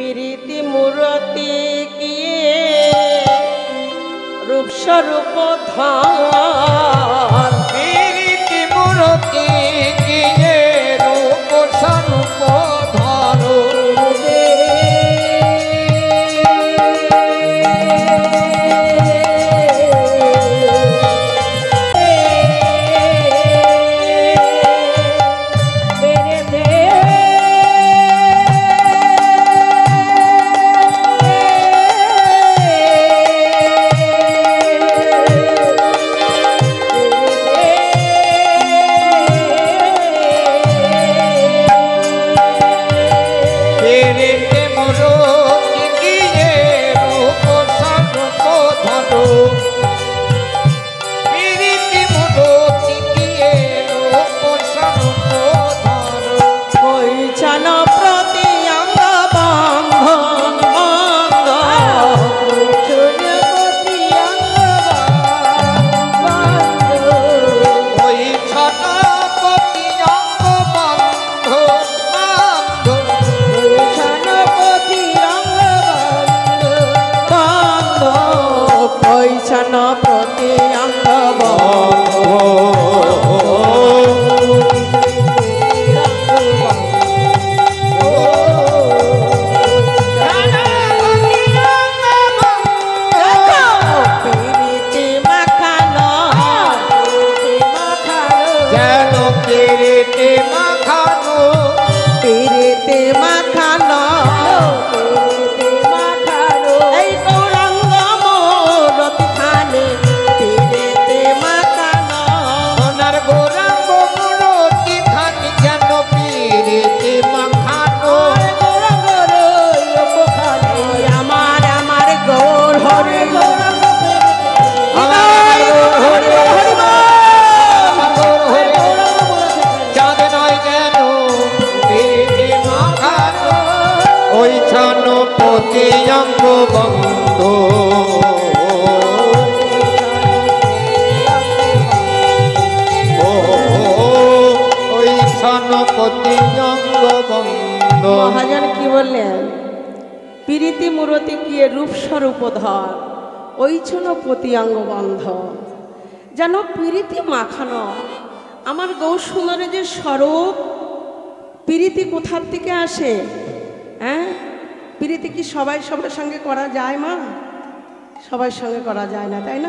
প্রীতি মূরতি কিয়ে রূপ স্বরূপ ধার প্রীতি মূরতি কিয়ে রূপ স্বরূপ ধার মহাজন কি বললেন? প্রীতি মূরতি কিয়ে রূপ স্বরূপ ধর ওই জন প্রতি অঙ্গ বন্ধ। যেন প্রীতি মাখানো আমার গৌর সুন্দরের যে স্বরূপ। প্রীতি কোথার থেকে আসে? হ্যাঁ, প্রীতি কি সবাই সবার সঙ্গে করা যায় মা? সবার সঙ্গে করা যায় না, তাই না?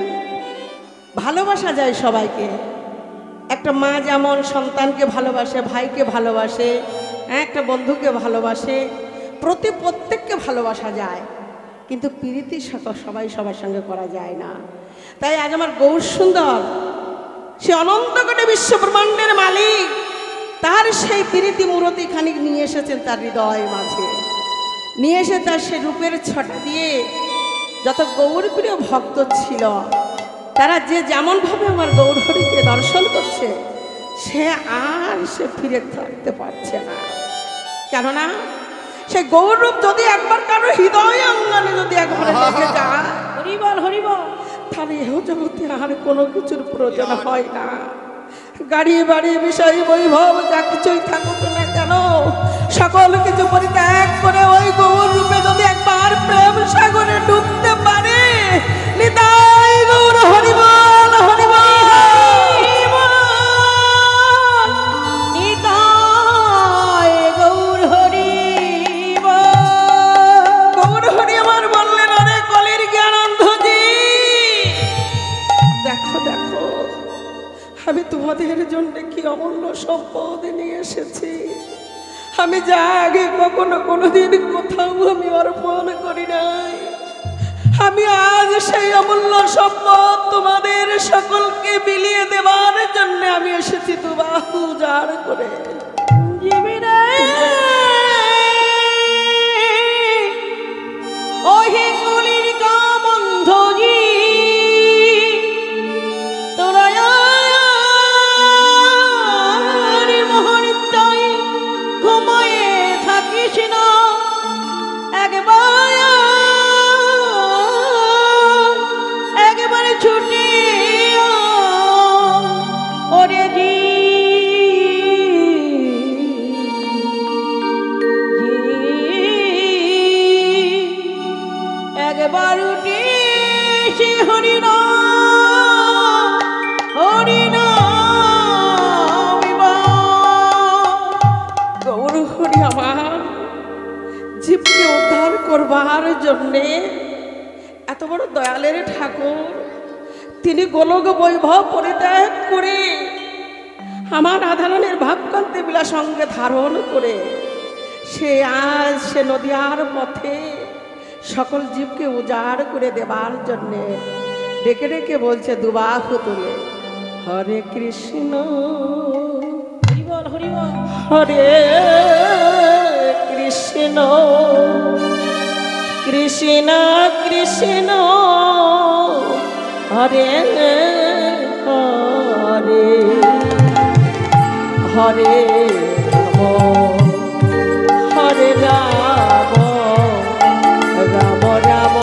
ভালোবাসা যায় সবাইকে। একটা মা যেমন সন্তানকে ভালোবাসে, ভাইকে ভালোবাসে, একটা বন্ধুকে ভালোবাসে, প্রত্যেককে ভালোবাসা যায়, কিন্তু প্রীতি সবাই সবার সঙ্গে করা যায় না। তাই আজ আমার গৌর সুন্দর সে অনন্ত কোটি বিশ্ব ব্রহ্মাণ্ডের মালিক, তার সেই প্রীতি মূরতি খানিক নিয়ে এসেছেন তার হৃদয় মাঝে, নিয়ে এসে তার সে রূপের ছটা দিয়ে যত গৌরপ্রিয় ভক্ত ছিল তারা যে যেমনভাবে আমার গৌরহরিকে দর্শন করছে সে আর সে ফিরে থাকতে পারছে না। কেননা সে গৌরূপ যদি একবার কারো হৃদয় অঙ্গনে যদি একবার দেখে যায়, হরিবল হরিবল, তাহলে এও জগতে আর কোনো কিছুর প্রয়োজন হয় না। গাড়ি বাড়ি বিষয় বৈভব যা কিছুই থাকুক না কেন, সকল কিছু পরিত্যাগ করে ওই গৌর রূপে যদি একবার প্রেম সাগরে ডুবতে পারে, নিতাই গৌর হরিবল হরিবল। আমি তোমাদের জন্য কি অমূল্য সম্পদ নিয়ে এসেছি, আমি যা আগে কখনো কোনোদিন কোথাও আমি অর্পণ করি নাই। আমি আজ সেই অমূল্য সম্পদ তোমাদের সকলকে বিলিয়ে দেওয়ার জন্য আমি এসেছি দুবাহু উজাড় করে। ওহে কলির কামন্ধ জি, তোরা ঘুমায়ে থাকিস না, একবার ছুটি ওরে জি। হরি নাম হরি নাম গৌর হরি আমার জীবকে উদ্ধার করবার জন্যে এত বড় দয়ালের ঠাকুর তিনি গোলক বৈভব পরিত্যাগ করে আমার আধারণের ভাবকান্তি বিলাস সঙ্গে ধারণ করে সে আজ সে নদিয়ার পথে সকল জীবকে উজাড় করে দেবার জন্যে ডেকে ডেকে বলছে দুবাহু তুলে হরে কৃষ্ণ হরে কৃষ্ণ কৃষ্ণ কৃষ্ণ হরে হরে হরে হরে রাম রাম রাম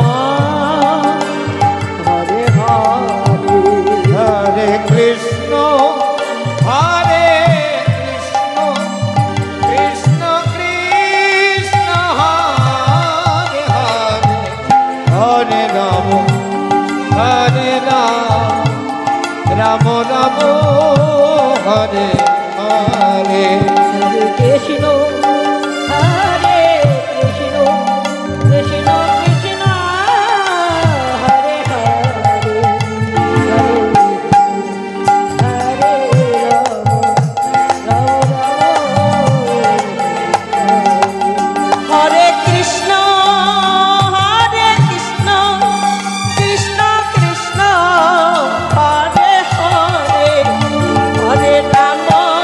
হরে হরে হরে কৃষ্ণ হরে কৃষ্ণ কৃষ্ণ কৃষ্ণ হরে হরে হরে রাম রাম রাম হরে হরে হরে কৃষ্ণ হরে কৃষ্ণ কৃষ্ণ কৃষ্ণ হরে হরে হরে রাম হরে কৃষ্ণ হরে কৃষ্ণ কৃষ্ণ কৃষ্ণ হরে হরে হরে রাম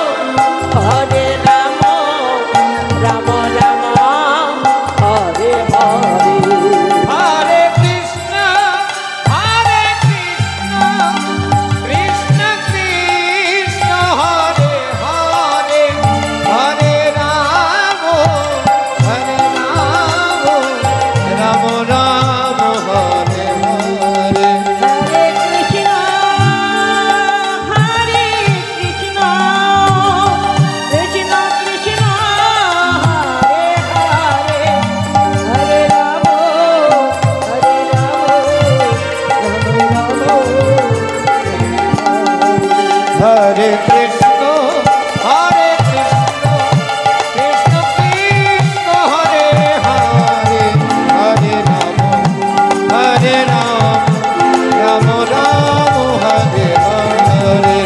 রাম রাম হরে হরে হরে কৃষ্ণ কৃষ্ণ কৃষ্ণ হরে হরে হরে রাম রাম রাম হরে হরে হরে কৃষ্ণ কৃষ্ণ কৃষ্ণ হরে হরে হরে রাম হরে কৃষ্ণ কৃষ্ণ কৃষ্ণ হরে হরে হরে রাম রাম রাম হরে হরে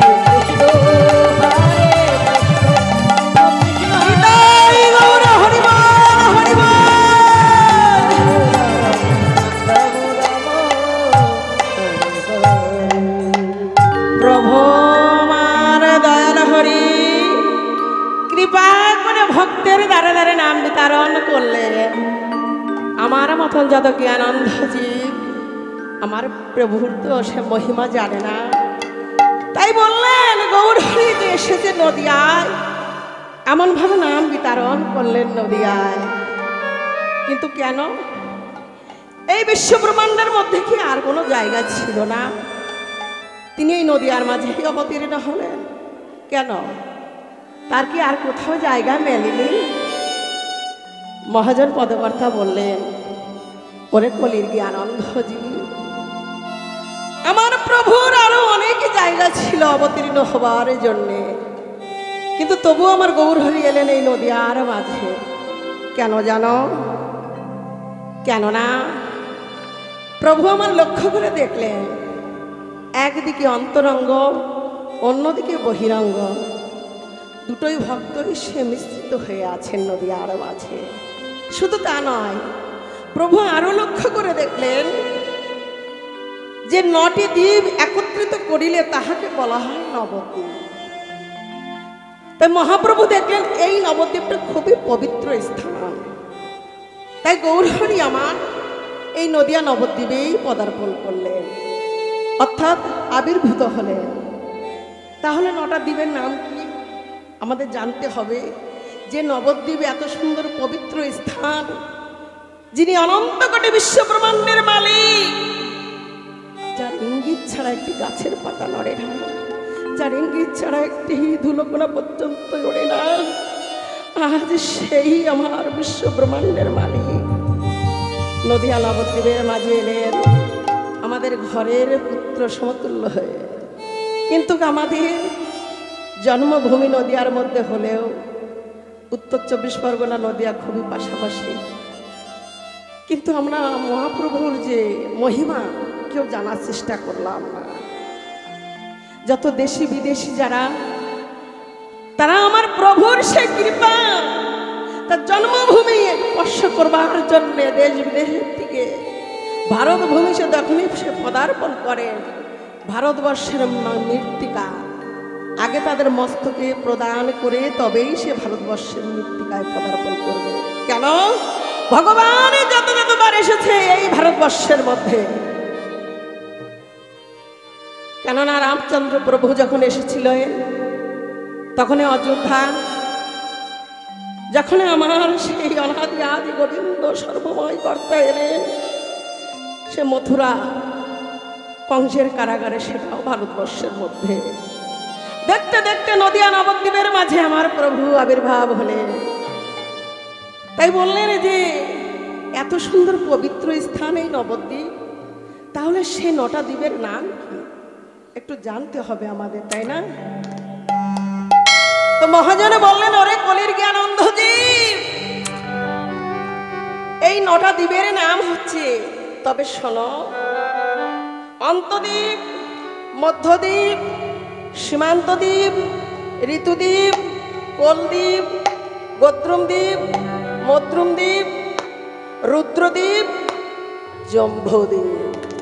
প্রভু আমার দয়াল হরি কৃপা করে ভক্তের দ্বারে দ্বারে নাম বিতরণ করলেন আমার মতন যত জ্ঞানন্ধ জীব আমার প্রভুর তো সে মহিমা জানে না তাই বললেন গৌর হরি যে এসেছে নদিয়ায় এমনভাবে নাম বিতরণ করলেন নদিয়ায় কিন্তু কেন এই বিশ্ব ব্রহ্মাণ্ডের মধ্যে কি আর কোনো জায়গা ছিল না তিনি এই নদিয়ার মাঝেই অবতীর্ণ হলেন কেন তার কি আর কোথাও জায়গা মেলেনি মহাজন পদকর্তা বললেন ওরে কলির জ্ঞানন্ধ জীব আমার প্রভুর আরো অনেক জায়গা ছিল অবতীর্ণ হবার জন্যে কিন্তু তবু আমার গৌর হরি এলেন এই নদিয়ার মাঝে কেন জানো কেননা প্রভু আমার লক্ষ্য করে দেখলেন একদিকে অন্তরঙ্গ অন্যদিকে বহিরঙ্গ দুটোই ভক্তই সে মিশ্রিত হয়ে আছেন নদিয়ার মাঝে শুধু তা নয় প্রভু আরো লক্ষ্য করে দেখলেন যে 9টি দ্বীপ একত্রিত করিলে তাহাকে বলা হয় নবদ্বীপ তাই মহাপ্রভু দেখলেন এই নবদ্বীপটা খুবই পবিত্র স্থান তাই গৌর হরি আমার এই নদিয়া নবদ্বীপেই পদার্পণ করলেন অর্থাৎ আবির্ভূত হলেন তাহলে 9টা দ্বীপের নাম কি আমাদের জানতে হবে যে নবদ্বীপ এত সুন্দর পবিত্র স্থান যিনি অনন্ত কোটি বিশ্ব ব্রহ্মাণ্ডের মালিক যার ইঙ্গিত ছাড়া একটি গাছের পাতা নড়ে না যার ইঙ্গিত ছাড়া একটি ধুলোকণা পর্যন্ত ওড়ে না আজ সেই আমার বিশ্ব ব্রহ্মাণ্ডের মালিক নদিয়া নবদ্বীপের মাঝে এলেন আমাদের ঘরের পুত্র সমতুল্য হয়ে, কিন্তু আমাদের জন্মভূমি নদিয়ার মধ্যে হলেও উত্তর 24 পরগনা নদিয়া খুবই পাশাপাশি, কিন্তু আমরা মহাপ্রভুর যে মহিমা কেউ জানার চেষ্টা করলাম না। যত দেশি বিদেশি যারা, তারা আমার প্রভুর সেই কৃপা, তার জন্মভূমি স্পর্শ করবার জন্য দেশ বিদেশের থেকে ভারত ভূমি সে যখনই সে পদার্পণ করে, ভারতবর্ষের মৃত্তিকা আগে তাদের মস্তকে প্রদান করে তবেই সে ভারতবর্ষের মৃত্তিকায় পদার্পণ করবে। কেন? ভগবান যতবার এসেছে এই ভারতবর্ষের মধ্যে, কেননা রামচন্দ্র প্রভু যখন এসেছিলেন তখন অযোধ্যা, যখন আমার সেই অনাদি আদি গোবিন্দ সর্বময় কর্তা এলেন, সে মথুরা কংসের কারাগারে, সেটাও ভারতবর্ষের মধ্যে। দেখতে দেখতে নদিয়া নবদ্বীপের মাঝে আমার প্রভু আবির্ভাব হলেন। তাই বললেন যে এত সুন্দর পবিত্র স্থান এই নবদ্বীপ, তাহলে সে 9টা দ্বীপের নাম কি একটু জানতে হবে আমাদের, তাই না? তো মহাজনে বললেন, ওরে কলির জ্ঞান অন্ধজীব, এই 9টা দ্বীপের নাম হচ্ছে, তবে শোনো, অন্তদ্বীপ, মধ্যদ্বীপ, সীমান্তদ্বীপ, ঋতুদ্বীপ, কোলদ্বীপ, গোদ্রুমদ্বীপ, মদ্রুমদ্বীপ, রুদ্রদ্বীপ, জম্বুদ্বীপ।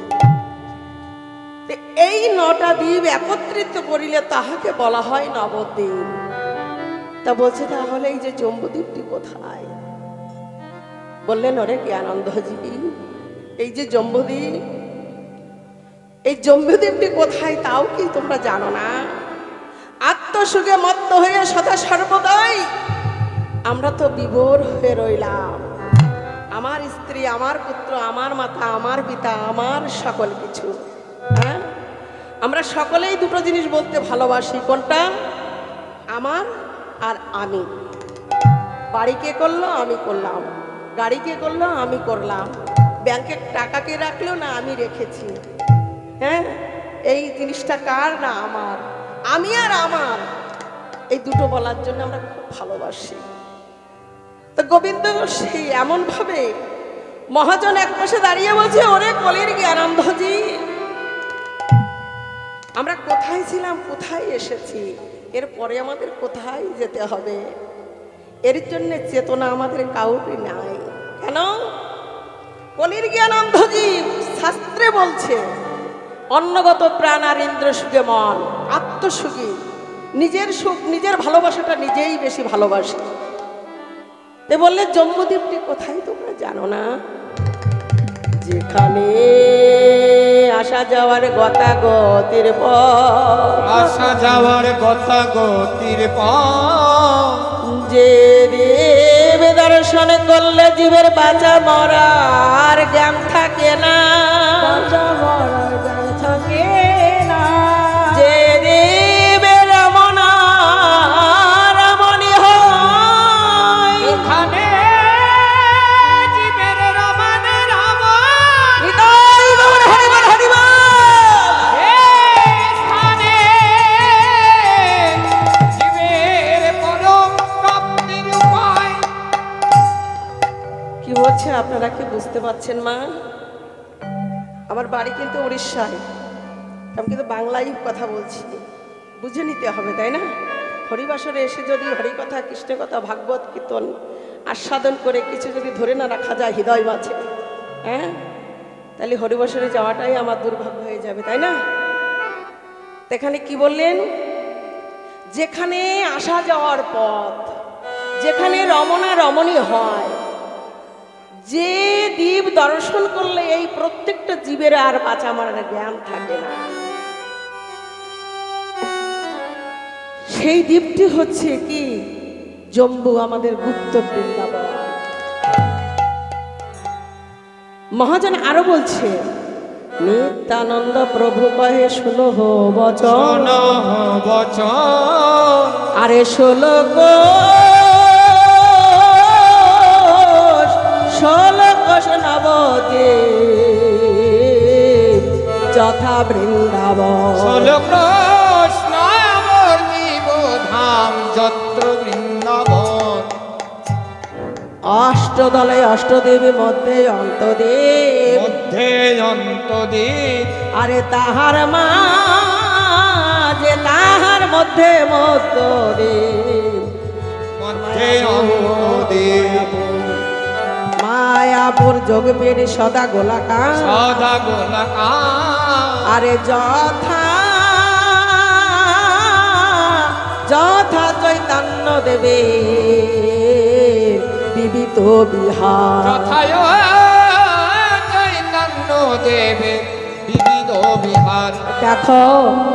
এই 9টা দ্বীপ একত্রিত করিলে তাহাকে বলা হয় নবদ্বীপ। তা বলছে, তাহলে এই যে জম্বুদ্বীপটি কোথায়? বললেন, ওরে জ্ঞানন্ধজীবী, এই যে জম্বুদ্বীপ, এই জম্বুদ্বীপটি কোথায় তাও কি তোমরা জানো না? আত্মসুখে মত্ত হয়ে সদা সর্বদাই আমরা তো বিভোর হয়ে রইলাম। আমার স্ত্রী, আমার পুত্র, আমার মাতা, আমার পিতা, আমার সকল কিছু, হ্যাঁ, আমরা সকলেই দুটো জিনিস বলতে ভালোবাসি। কোনটা? আমার আর আমি। বাড়ি কে করলো? আমি করলাম। গাড়ি কে করলো? আমি করলাম। ব্যাংকে টাকা কে রাখলো? না আমি রেখেছি। হ্যাঁ, এই জিনিসটা কার? না আমার। আমি আর আমার, এই দুটো বলার জন্য আমরা খুব ভালোবাসি। তো গোবিন্দ সেই এমন ভাবে মহাজন এক পাশে দাঁড়িয়ে বলছে, ওরে কলির জ্ঞানন্ধজি, আমরা কোথায় ছিলাম, কোথায় এসেছি, এরপরে আমাদের কোথায় যেতে হবে, এর জন্য চেতনা আমাদের কাউরি নাই। কেন? কলির জ্ঞানন্ধজি শাস্ত্রে বলছে, অন্নগত প্রাণ আর ইন্দ্র সুখে মন, আত্মসুখী, নিজের সুখ, নিজের ভালোবাসাটা নিজেই বেশি ভালোবাসে। তে বললে, জম্বুদ্বীপটি কোথায় তোমরা জানো না? যেখানে আসা যাওয়ার গতাগতির পথ, আসা যাওয়ার গতাগতির পথ, যে দেব দর্শন করলে জীবের বাঁচা মরার জ্ঞান থাকে না, বাঁচা মরার জ্ঞান থাকে না। যে দেব রমনা রমণী হয়, ওখানে জীবের রমণ রমণ, হৃদয় গৌর হরিবল হরিবল। সেই স্থানে জীবের পরম প্রাপ্তির উপায়। কি বলছে আপনারা কি বুঝতে পারছেন মা? আমার বাড়ি কিন্তু উড়িষ্যায়, আমি কিন্তু বাংলায় কথা বলছি, বুঝে নিতে হবে, তাই না? হরিবাসরে এসে যদি হরিকথা, কৃষ্ণ কথা, ভাগবত কীর্তন আস্বাদন করে কিছু যদি ধরে না রাখা যায় হৃদয় বাঁচে, হ্যাঁ, তাহলে হরিবাসরে যাওয়াটাই আমার দুর্ভাগ্য হয়ে যাবে, তাই না? এখানে কি বললেন? যেখানে আসা যাওয়ার পথ, যেখানে রমণা রমণী হয়, যে দ্বীপ দর্শন করলে এই প্রত্যেকটা জীবের আর বাঁচা মরার জ্ঞান থাকে না, সেই দ্বীপটি হচ্ছে কি? জম্বু, আমাদের গুপ্ত বৃন্দাবন। মহাজন আরো বলছে, নিত্যানন্দ প্রভু কহে শুনো বচন, বচন, আরে শ্লোক শ্লোক নবদ্বীপ যথা বৃন্দাবন। 16 কৃষ্ণ বর্ণিব ধাম যত্র বৃন্দাবন। অষ্টদলে অষ্টদেবী মধ্যে অন্তদেব, মধ্যে অন্তদেব। আরে তাহার মা যে তাহার মধ্যে মধ্যদেব, মধ্যে অন্তদেব। মায়াপুর যোগবীর সদা গোলাকার, সদা গোলাকার। আরে যথা যথা চৈতন্য দেবে বিবিত বিহার। যথায় চৈতন্য দেবে বিবিধ বিহার। দেখো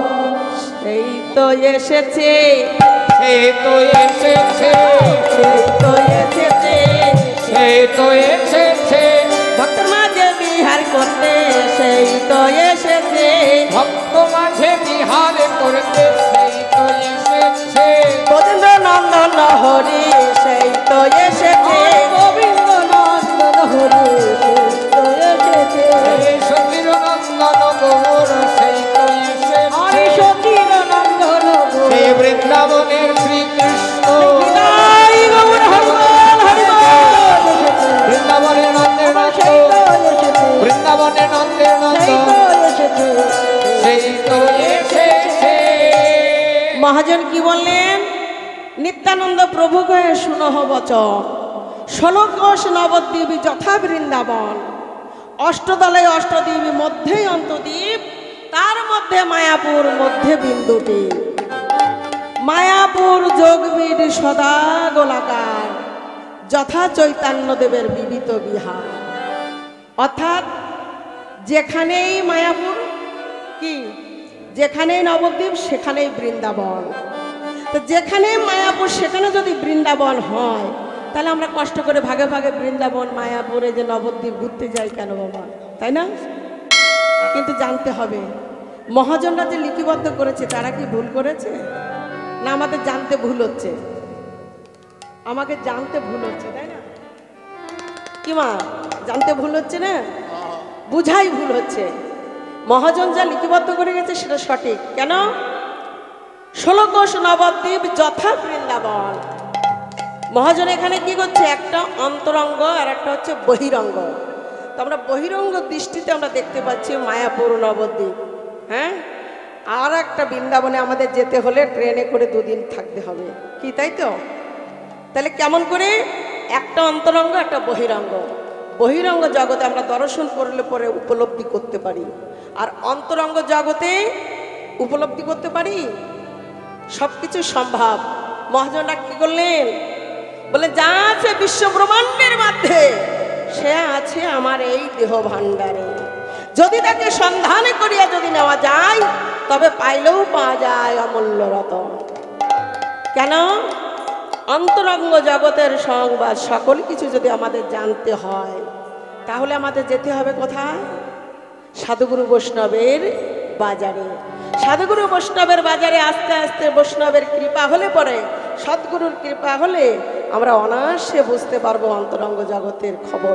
সেই তো এসেছে, সে তো এসেছে, সেই তো এসেছে, সে তো এসেছে। ভক্ত মাঝে বিহার করতে, সেই তো এসেছে, ভক্ত মাঝে বিহার করতে, সেই তো এসেছে। গোবিন্দ নন্দন হরি, সেই তো এসেছে, গোবিন্দ নন্দন হরি, সেই তো এসেছে, এই সতীর নন্দন গৌর, সেই তো হরি এসেছে। সতীর নন্দন সেই বৃন্দাবনের শ্রীকৃষ্ণ, হরি গৌর হরি বল, হরি বল, বৃন্দাবনের নন্দের নন্দ, সেই তো এসেছে, বৃন্দাবনের নন্দের নন্দ, সেই তো এসেছে। সেই তো এসেছে। মহাজন কি বললেন? নিত্যানন্দ প্রভু কয়ে শুনহ বচন, 16 কোষ নবদ্বীপী যথা বৃন্দাবন। অষ্টদলে অষ্টদ্বীপী মধ্যেই অন্তদ্বীপ, তার মধ্যে মায়াপুর, মধ্যে বিন্দুটি। মায়াপুর যোগবীর সদা গোলাকার, যথা চৈতন্য দেবের বিবিত বিহার। অর্থাৎ যেখানেই মায়াপুর কি, যেখানেই নবদ্বীপ সেখানেই বৃন্দাবন। তো যেখানে মায়াপুর সেখানে যদি বৃন্দাবন হয়, তাহলে আমরা কষ্ট করে ভাগে ভাগে বৃন্দাবন মায়াপুরে যে নবদ্বীপ ঘুরতে যাই কেন বাবা, তাই না? কিন্তু জানতে হবে মহাজনরা যে লিপিবদ্ধ করেছে তারা কি ভুল করেছে, না আমাদের জানতে ভুল হচ্ছে? আমাকে জানতে ভুল হচ্ছে, তাই না? কি মা, জানতে ভুল হচ্ছে না, বুঝাই ভুল হচ্ছে। মহাজন যা লিপিবদ্ধ করে গেছে সেটা সঠিক। কেন? 16 কোষ নবদ্বীপ যথা বৃন্দাবন। মহাজন এখানে কি করছে? একটা অন্তরঙ্গ আর একটা হচ্ছে বহিরঙ্গ। তো আমরা বহিরঙ্গ দৃষ্টিতে আমরা দেখতে পাচ্ছি মায়াপুর নবদ্বীপ, হ্যাঁ। আর একটা বৃন্দাবনে আমাদের যেতে হলে ট্রেনে করে 2 দিন থাকতে হবে, কি তাই তো? তাহলে কেমন করে? একটা অন্তরঙ্গ একটা বহিরঙ্গ। বহিরঙ্গ জগতে আমরা দর্শন করলে পরে উপলব্ধি করতে পারি, আর অন্তরঙ্গ জগতে উপলব্ধি করতে পারি সব কিছু সম্ভব। মহাজনরা কি করলেন? বলে যা আছে বিশ্ব ব্রহ্মাণ্ডের মধ্যে সে আছে আমার এই দেহ ভাণ্ডারে। যদি তাকে সন্ধানে করিয়া যদি নেওয়া যায় তবে পাইলেও পাওয়া যায় অমূল্য রতন। কেন? অন্তরঙ্গ জগতের সংবাদ সকল কিছু যদি আমাদের জানতে হয় তাহলে আমাদের যেতে হবে কোথায়? সাধুগুরু বৈষ্ণবের বাজারে। সাধুগুরু বৈষ্ণবের বাজারে আস্তে আস্তে বৈষ্ণবের কৃপা হলে পরে, সদ্গুরুর কৃপা হলে আমরা অনায়াসে বুঝতে পারবো অন্তরঙ্গ জগতের খবর।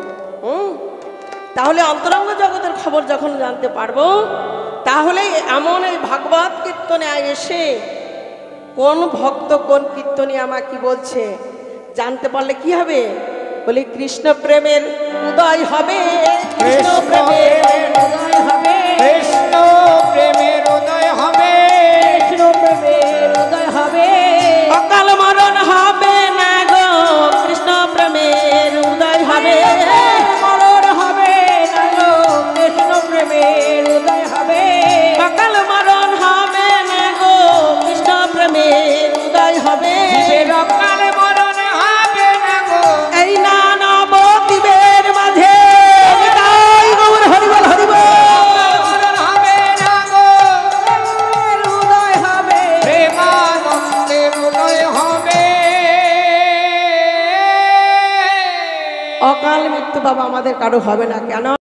তাহলে অন্তরঙ্গ জগতের খবর যখন জানতে পারবো, তাহলে এমন এই ভাগবত কীর্তনে এসে কোন ভক্ত কোন কীর্তনী আমার কি বলছে জানতে পারলে কি হবে? বলি কৃষ্ণ প্রেমের উদয় হবে, কৃষ্ণ প্রেমের উদয় হবে, কৃষ্ণ প্রেমের উদয় হবে, কৃষ্ণ প্রেমের উদয় হবে, অকাল মরণ হবে না গো, কৃষ্ণ প্রেমের উদয় হবে, মরণ হবে না গো, কৃষ্ণ প্রেমের উদয় হবে, অকাল মরণ হবে না গো, কৃষ্ণ প্রেমের উদয় হবে, অকাল মরণ হবে না গো, এই না নবদ্বীপের মাঝে তাই গৌর হরিবল হরিবল মরণ হবে না গো, উদয় হবে, প্রেমানন্দের উদয় হবে। অকাল মৃত্যু বাবা আমাদের কারো হবে না। কেন?